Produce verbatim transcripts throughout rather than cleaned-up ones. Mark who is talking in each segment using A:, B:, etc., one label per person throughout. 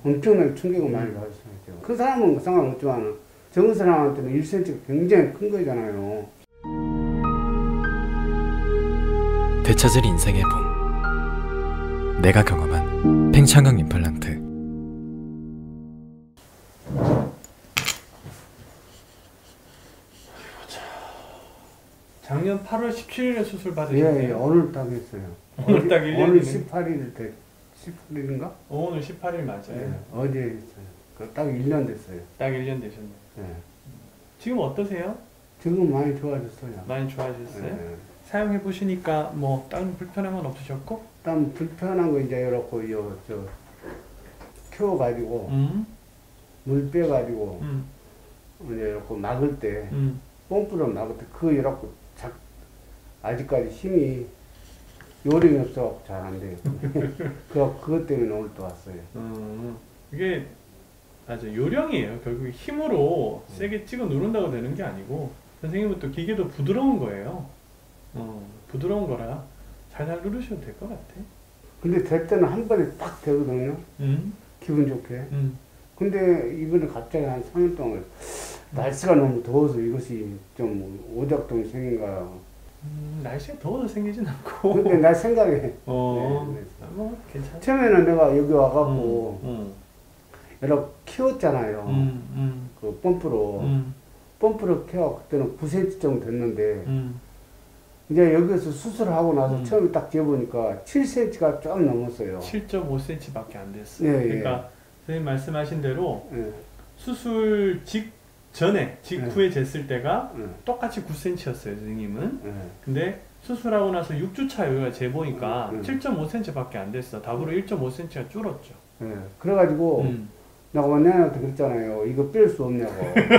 A: 엄청나게 충격을 음. 많이 받았어요. 그 사람은 상관없지만 적은 사람한테는 일 센티미터가 굉장히 큰 거잖아요.
B: 되찾을 인생의 봄. 내가 경험한 팽창강 임플란트.
C: 작년 팔월 십칠일에 수술 받으셨네요.
A: 예, 예, 오늘 딱 했어요.
C: 오늘 딱 일 년이네.
A: 오늘 십팔일 때, 십팔일인가?
C: 어, 오늘 십팔일 맞아요.
A: 예, 어제 했어요. 딱 일 년 됐어요.
C: 딱 일 년 되셨네요.
A: 예.
C: 지금 어떠세요?
A: 지금 많이 좋아졌어요.
C: 많이 좋아지셨어요?
A: 예.
C: 사용해 보시니까 뭐 다른 불편한 건 없으셨고?
A: 땀 불편한 거 이제 이렇고 요 저 키워가지고
C: 음?
A: 물 빼가지고
C: 음.
A: 이제 이렇게 막을 때
C: 음.
A: pom프로 막을 때 그 이렇게 작 아직까지 힘이 요령이 없어 잘 안 돼요. 그 그것 때문에 오늘 또 왔어요.
C: 음. 이게 맞아 요령이에요. 결국 힘으로 세게 찍어 누른다고 되는 게 아니고 선생님은 또 기계도 부드러운 거예요. 어, 부드러운 거라 잘잘 누르셔도 될 것 같아.
A: 근데 될 때는 한 번에 딱 되거든요.
C: 음.
A: 기분 좋게.
C: 음.
A: 근데 이번에 갑자기 한 삼 일 동안 날씨가 너무 더워서 이것이 좀 오작동이 생긴가.
C: 음, 날씨가 더워서 생기진 않고.
A: 근데 나 생각에
C: 어,
A: 네,
C: 뭐 괜찮아.
A: 처음에는 내가 여기 와갖고
C: 음, 음.
A: 여러 키웠잖아요.
C: 음, 음.
A: 그 펌프로
C: 음.
A: 펌프로 키워 그때는 구 센티미터 정도 됐는데
C: 음.
A: 이제 여기서 수술하고 나서
C: 음.
A: 처음에 딱 재보니까 칠 센티미터가 좀 넘었어요.
C: 칠 점 오 센티미터밖에 안 됐어요.
A: 예,
C: 그러니까 선생님 말씀하신 대로
A: 예.
C: 수술 직전에 직후에
A: 예.
C: 쟀을 때가
A: 예.
C: 똑같이 구 센티미터였어요 선생님은.
A: 예.
C: 근데 수술하고 나서 육 주차 여기가 재보니까
A: 음.
C: 칠 점 오 센티미터밖에 안 됐어. 답으로 일 점 오 센티미터가 줄었죠.
A: 예. 그래가지고
C: 음.
A: 내가 원장님한테 그랬잖아요. 이거 뺄 수 없냐고.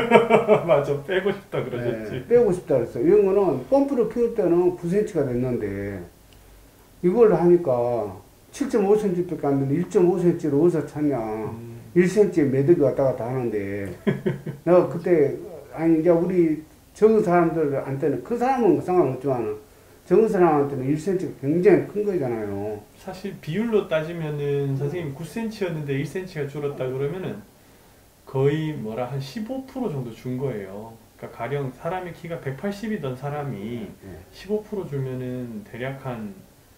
C: 맞아, 빼고 싶다 그러셨지.
A: 예. 빼고 싶다 그랬어. 이런 거는 펌프로 키울 때는 구 센티미터가 됐는데 이걸 하니까 칠 점 오 센티미터밖에 안 되는데 일 점 오 센티미터를 어디서 찾냐.
C: 음.
A: 일 센티미터에 매듭이 왔다 갔다 하는데 내가 그때 아니 이제 우리 적은 사람들한테는 그 사람은 상관없지만 적은 사람한테는 일 센티미터가 굉장히 큰 거잖아요.
C: 사실 비율로 따지면은 선생님 구 센티미터였는데 일 센티미터가 줄었다 그러면은 거의 뭐라 한 십오 퍼센트 정도 준 거예요. 그러니까 가령 사람의 키가 백팔십이던 사람이
A: 네.
C: 십오 퍼센트 줄면은 대략 한,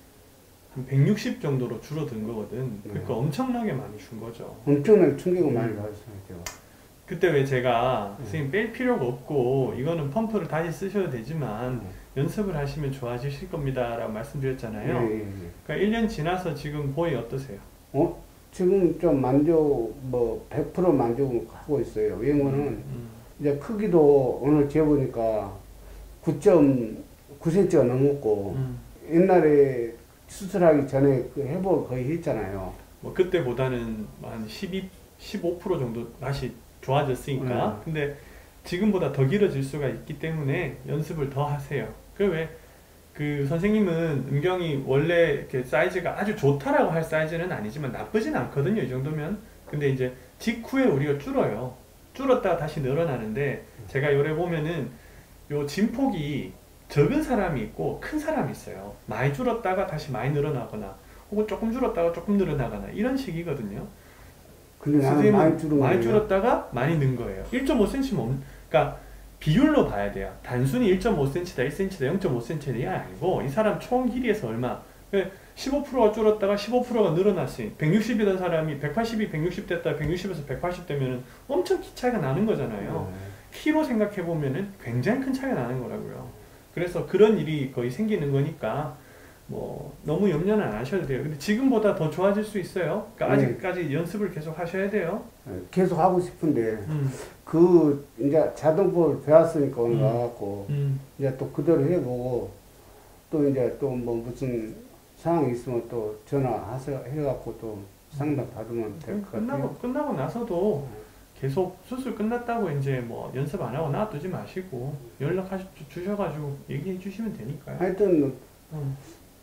C: 한 백육십 정도로 줄어든 거거든. 그러니까
A: 네.
C: 엄청나게 많이 준 거죠.
A: 엄청나게 충격을 많이
C: 음.
A: 받았어요. 제가.
C: 그때 왜 제가
A: 네.
C: 선생님 뺄 필요가 없고 이거는 펌프를 다시 쓰셔도 되지만
A: 네.
C: 연습을 하시면 좋아지실 겁니다 라고 말씀드렸잖아요.
A: 예, 예, 예.
C: 그러니까 일 년 지나서 지금 보이 어떠세요?
A: 어? 지금 좀 만족, 뭐, 백 퍼센트 만족하고 있어요. 왜냐면은,
C: 음.
A: 이제 크기도 오늘 재보니까 구 점 구 센티미터가 넘었고,
C: 음.
A: 옛날에 수술하기 전에 그 회복을 거의 했잖아요.
C: 뭐 그때보다는 한 십이, 십오 퍼센트 정도 다시 좋아졌으니까.
A: 음.
C: 근데 지금보다 더 길어질 수가 있기 때문에 연습을 더 하세요. 그 왜 그 선생님은 음경이 원래 이렇게 사이즈가 아주 좋다라고 할 사이즈는 아니지만 나쁘진 않거든요. 이 정도면. 근데 이제 직후에 우리가 줄어요. 줄었다가 다시 늘어나는데 제가 요래 보면은 요 진폭이 적은 사람이 있고 큰 사람이 있어요. 많이 줄었다가 다시 많이 늘어나거나 혹은 조금 줄었다가 조금 늘어나거나 이런 식이거든요.
A: 근데 나는 많이 줄은
C: 많이
A: 거예요.
C: 줄었다가 많이 는 거예요. 일 점 오 센티미터면 그러니까 비율로 봐야 돼요. 단순히 일 점 오 센티미터다, 일 센티미터다, 영 점 오 센티미터가 아니고 이 사람 총 길이에서 얼마 십오 퍼센트가 줄었다가 십오 퍼센트가 늘어났으니 백육십이던 사람이 백팔십이 백육십 됐다가 백육십에서 백팔십 되면은 엄청 키 차이가 나는 거잖아요.
A: 네.
C: 키로 생각해 보면은 굉장히 큰 차이가 나는 거라고요. 그래서 그런 일이 거의 생기는 거니까 뭐 너무 염려는 안 하셔도 돼요. 근데 지금보다 더 좋아질 수 있어요. 그러니까
A: 네.
C: 아직까지 연습을 계속 하셔야 돼요.
A: 계속 하고 싶은데,
C: 음.
A: 그, 이제 자동법을 배웠으니까 오늘
C: 음.
A: 와갖고,
C: 음.
A: 이제 또 그대로 해보고, 또 이제 또 뭐 무슨 상황이 있으면 또 전화해갖고 또 상담 받으면 될 것
C: 끝나고
A: 같아요.
C: 끝나고 나서도 계속 수술 끝났다고 이제 뭐 연습 안 하고 놔두지 마시고 연락 주셔가지고 얘기해 주시면 되니까요.
A: 하여튼
C: 음.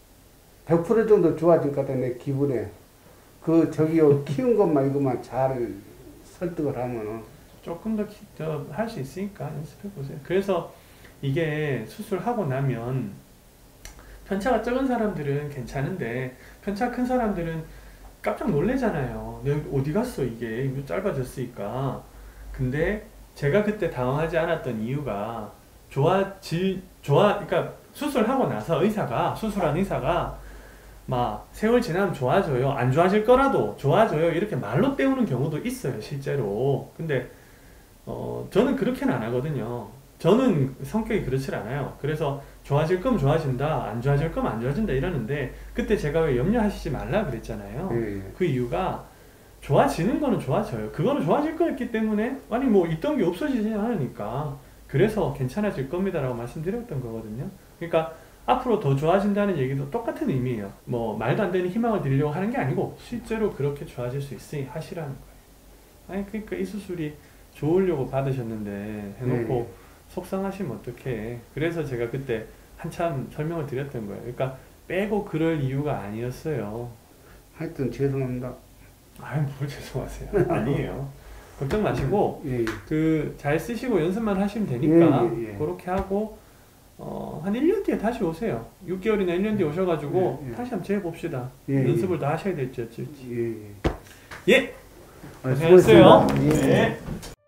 A: 백 퍼센트 정도 좋아진 것 같아, 내 기분에. 그, 저기요, 키운 것만 이것만 잘 설득을 하면은.
C: 조금 더 할 수 있으니까 연습해 보세요. 그래서 이게 수술하고 나면 편차가 적은 사람들은 괜찮은데 편차 큰 사람들은 깜짝 놀래잖아요. 여기 어디 갔어 이게 이거 짧아졌으니까. 근데 제가 그때 당황하지 않았던 이유가 좋아질 좋아 그러니까 수술하고 나서 의사가 수술한 의사가 막 세월 지나면 좋아져요, 안 좋아질 거라도 좋아져요 이렇게 말로 때우는 경우도 있어요 실제로. 근데 어 저는 그렇게는 안 하거든요. 저는 성격이 그렇지 않아요. 그래서 좋아질 거면 좋아진다, 안 좋아질 거면 안 좋아진다 이러는데 그때 제가 왜 염려하시지 말라 그랬잖아요.
A: 예.
C: 그 이유가 좋아지는 거는 좋아져요. 그거는 좋아질 거였기 때문에 아니 뭐 있던 게 없어지지 않으니까 그래서 괜찮아질 겁니다 라고 말씀드렸던 거거든요. 그러니까 앞으로 더 좋아진다는 얘기도 똑같은 의미예요. 뭐 말도 안 되는 희망을 드리려고 하는 게 아니고 실제로 그렇게 좋아질 수 있으니 하시라는 거예요. 아니 그러니까 이 수술이 좋으려고 받으셨는데 해놓고
A: 네.
C: 속상하시면 어떡해. 그래서 제가 그때 한참 설명을 드렸던 거예요. 그러니까 빼고 그럴 이유가 아니었어요.
A: 하여튼 죄송합니다.
C: 아유 뭘 죄송하세요. 아니에요. 걱정 마시고
A: 예.
C: 그 잘 쓰시고 연습만 하시면 되니까
A: 예, 예, 예.
C: 그렇게 하고 어, 한 일 년 뒤에 다시 오세요. 육 개월이나 일 년 뒤에 오셔가지고
A: 예, 예.
C: 다시 한번 재봅시다.
A: 예,
C: 연습을 더 하셔야 될지 어쩔지.
A: 예. 예.
C: 예!
A: 아,
C: 고생하셨어요.
A: 수고했습니다. 예.
C: 네.